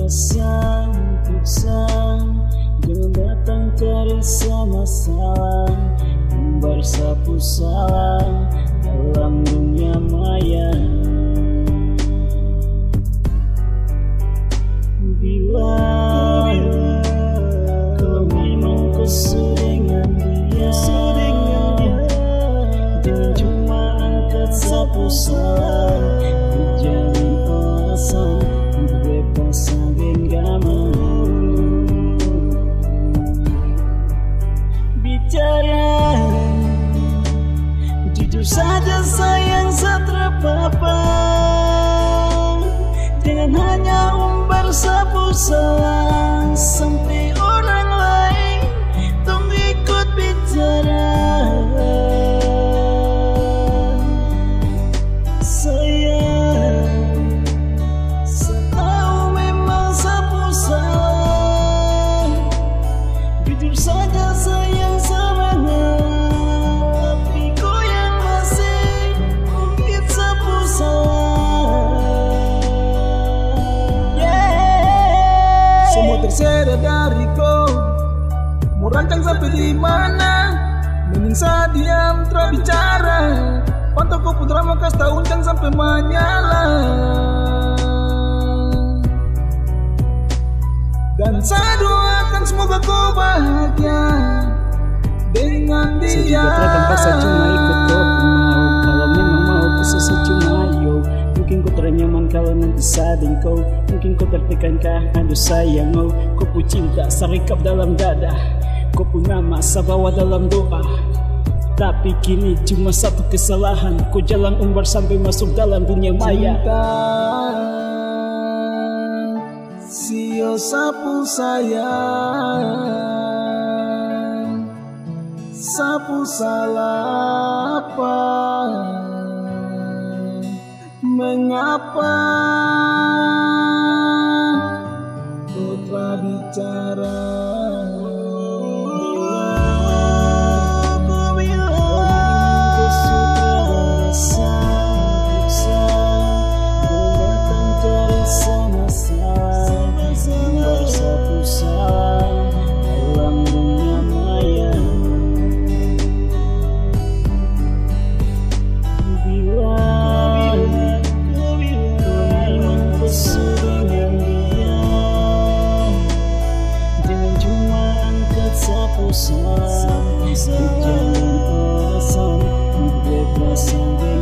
pesan jangan datang cari masalah, bersapu salah dalam dunia maya. Bila kau memang kesel dengan dia, jangan cuma angkat sapu salah, menjadi alasan untuk bebas genggaman. Bicara jujur saja sayang, apa-apa, jangan hanya sapu salah sampai orang lain tong ikut bicara. Sayang, setahu memang sapu salah, jujur saja sayang semangat, tapi kau yang masih mungkin sapu salah. Semua terserah dari kau, mau rancang sampai di mana, mending saya diam terbicara. Pantau kau putra mau kasih tahu uncang sampai menyala. Dan saya doakan semoga kau bahagia dengan dia. Saya juga terpaksa cuma ikut kau mau, kalau memang mau ku cuma yo. Mungkin kau ternyaman kalau nanti sading kau, mungkin kau tertekan kah, aduh sayang oh. Kau pu cinta serikap dalam dada, kau pu nama sabawa dalam doa. Tapi kini cuma satu kesalahan, kau jalan umbar sampai masuk dalam dunia maya. Sio sapu sayang, sapu salah apa? Mengapa kau telah bicara? Sapu salah, jangan alasan untuk bebas.